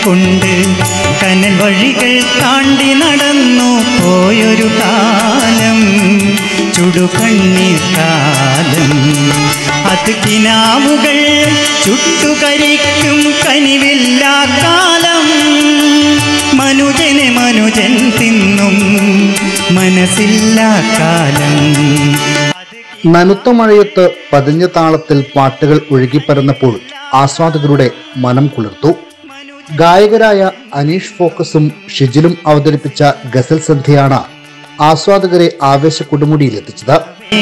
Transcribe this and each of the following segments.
കൊണ്ട് കനൽ വഴികൾ താണ്ടി നടന്നു പോയൊരു കാലം, ചുടുകണ്ണീർ കാലം. അത് കിനാവുകൾ ചുട്ടുകരിക്കും കനിവില്ലാ കാലം. മനുജനെ മനുജൻ തിന്നും മനസ്സില്ലാ കാലം. നനുത്ത മഴയത്ത് പതിഞ്ഞ താളത്തിൽ പാട്ടുകൾ ഒഴുകിപ്പരന്നപ്പോൾ ആസ്വാദകരുടെ മനം കുളിർത്തു. ഗായകരായ അനീഷ് ഫോക്കസും ഷിജിലും അവതരിപ്പിച്ച ഗസൽ സന്ധ്യയാണ് ആസ്വാദകരെ ആവേശ കൊടുമുടിയിലെത്തിച്ചത്.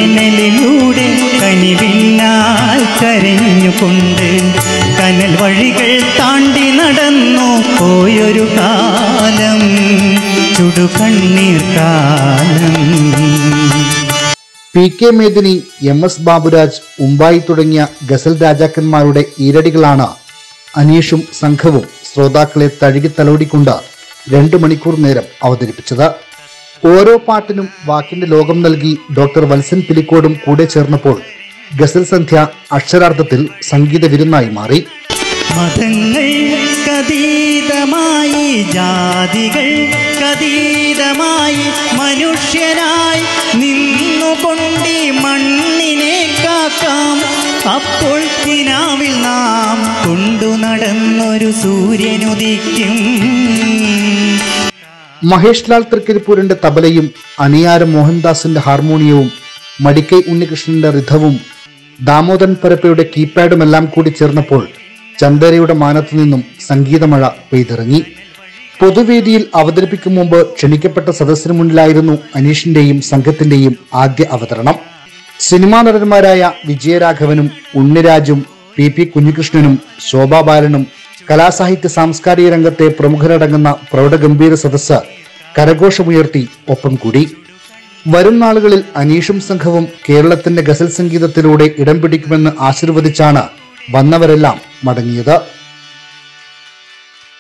കരഞ്ഞുകൊണ്ട് കനൽ വഴികൾ താണ്ടി നടന്നു പോയൊരു കാലം, ചുടുകണ്ണീർ കാലം. P K Medini, M S. Baburaj, Umbayi തുടങ്ങിയ ഗസൽ രാജാക്കന്മാരുടെ ഈരടികളാണ് അനീഷും സംഘവും ശ്രോതാക്കളെ തഴുകി തലോടിക്കൊണ്ട് 2 മണിക്കൂർ നേരം അവതരിപ്പിച്ചത്. ഓരോ പാട്ടിനും വാക്കിന്റെ ലോകം നൽകി ഡോക്ടർ വത്സൻ പിലിക്കോടും കൂടെ ചേർന്നപ്പോൾ ഗസൽ സന്ധ്യ അക്ഷരാർത്ഥത്തിൽ സംഗീത വിരുന്നായി മാറി. മതങ്ങൾക്കതീതമായി, ജാതികൾക്കതീതമായി മനുഷ്യനായി നിന്നുകൊണ്ടി മണ്ണിനെ കാക്കാം. അപ്പോൾ കിനാവിൽ നാം കൊണ്ടു നടന്നൊരു സൂര്യനുദിക്കും. മഹേഷ് ലാൽ തൃക്കരിപ്പൂരിന്റെ തബലയും അനിയാര മോഹൻദാസിന്റെ ഹാർമോണിയവും മടിക്കൈ ഉണ്ണികൃഷ്ണന്റെ റിഥവും ദാമോദരൻ പരപ്പയുടെ കീപാഡുമെല്ലാം കൂടി ചേർന്നപ്പോൾ ചന്ദരയുടെ മാനത്തു നിന്നും സംഗീതമഴ പെയ്തിറങ്ങി. പൊതുവേദിയിൽ അവതരിപ്പിക്കും മുമ്പ് ക്ഷണിക്കപ്പെട്ട സദസ്സിന് മുന്നിലായിരുന്നു അനീഷിന്റെയും സംഘത്തിന്റെയും ആദ്യ അവതരണം. സിനിമാ നടന്മാരായ വിജയരാഘവനും ഉണ്ണിരാജും പി കുഞ്ഞികൃഷ്ണനും ശോഭാ ബാലനും കലാസാഹിത്യ സാംസ്കാരിക രംഗത്തെ പ്രമുഖരടങ്ങുന്ന പ്രൗഢഗംഭീര സദസ്സ് കരഘോഷമുയർത്തി ഒപ്പം കൂടി. വരും നാളുകളിൽ അനീഷും സംഘവും കേരളത്തിന്റെ ഗസൽ സംഗീതത്തിലൂടെ ഇടം പിടിക്കുമെന്ന് ആശീർവദിച്ചാണ് വന്നവരെല്ലാം മടങ്ങിയത്.